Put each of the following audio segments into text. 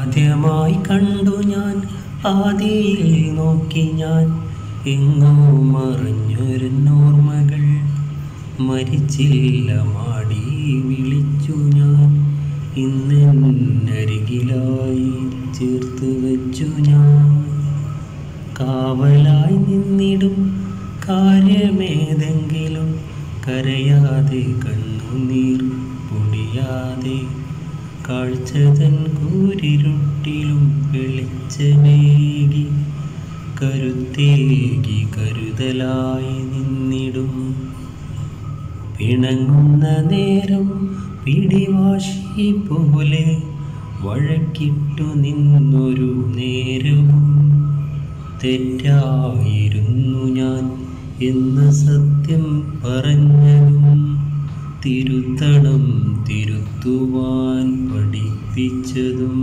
ആദ്യമായി കണ്ടു ഞാൻ ആദിയിൽ നോക്കി ഞാൻ എങ്ങോ മറഞ്ഞൊരുന്നോർമ്മകൾ മരിച്ചില്ല മാടി വിളിച്ചു ഞാൻ ഇന്നരികിലായി ചേർത്ത് വെച്ചു ഞാൻ കാവലായി നിന്നിടും കാര്യമേതെങ്കിലും കരയാതെ കണ്ണുനീർ പൊടിയാതെ കാഴ്ചതൻ കൂരിരുട്ടിലും വെളിച്ചമേകി കരുത്തേകി കരുതലായി നിന്നിടും പിണങ്ങുന്ന നേരം പിടിവാശി പോലെ വഴക്കിട്ടു നിന്നൊരു നേരവും തെറ്റായിരുന്നു ഞാൻ എന്ന സത്യം പറഞ്ഞതും തിരുത്തണം തിരുത്തുവാൻ പഠിപ്പിച്ചതും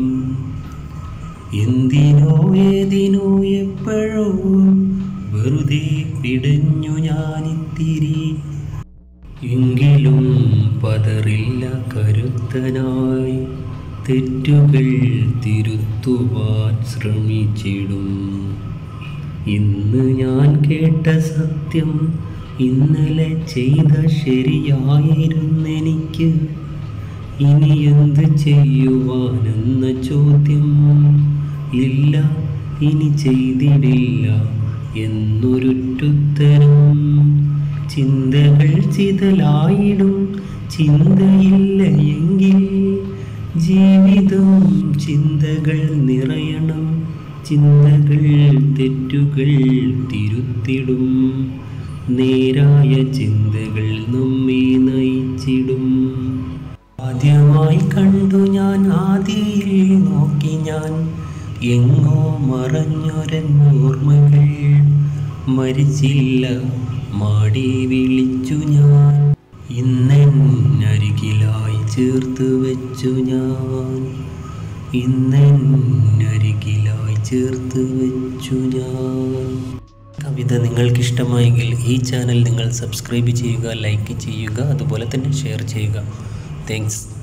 എന്തിനോ ഏതിനോ എപ്പോഴോ വെറുതെ പിടഞ്ഞു ഞാനിത്തിരി എങ്കിലും പതറില്ല കരുത്തനായി തെറ്റുകൾ തിരുത്തുവാൻ ശ്രമിച്ചിടും ഇന്ന് ഞാൻ കേട്ട സത്യം ഇന്നലെ ചെയ്ത ശരിയായിരുന്നെനിക്ക് ഇനി എന്ത് ചെയ്യുവാനെന്ന ചോദ്യം ഇല്ല ഇനി ചെയ്തിടില്ല എന്നൊരുറ്റുത്തരം ചിന്തകൾ ചിതലായിടും ചിന്തയില്ല എങ്കിൽ ജീവിതം ചിന്തകൾ നിറയണം ചിന്തകൾ തെറ്റുകൾ തിരുത്തിടും നേരായ ചിന്തകൾ നമ്മെ നയിച്ചിടും ആദ്യമായി കണ്ടു ഞാൻ ആദിയിൽ നോക്കി ഞാൻ എങ്ങോ മറഞ്ഞൊരന്നോർമ്മകൾ മരിച്ചില്ല മാടി വിളിച്ചു ഞാൻ ഇന്നരികിലായി ചേർത്ത് വെച്ചു ഞാൻ ഇന്നരികിലായി ചേർത്ത് വെച്ചു ഞാൻ. കവിത നിങ്ങൾക്കിഷ്ടമായെങ്കിൽ ഈ ചാനൽ നിങ്ങൾ സബ്സ്ക്രൈബ് ചെയ്യുക, ലൈക്ക് ചെയ്യുക, അതുപോലെ തന്നെ ഷെയർ ചെയ്യുക. താങ്ക്സ്.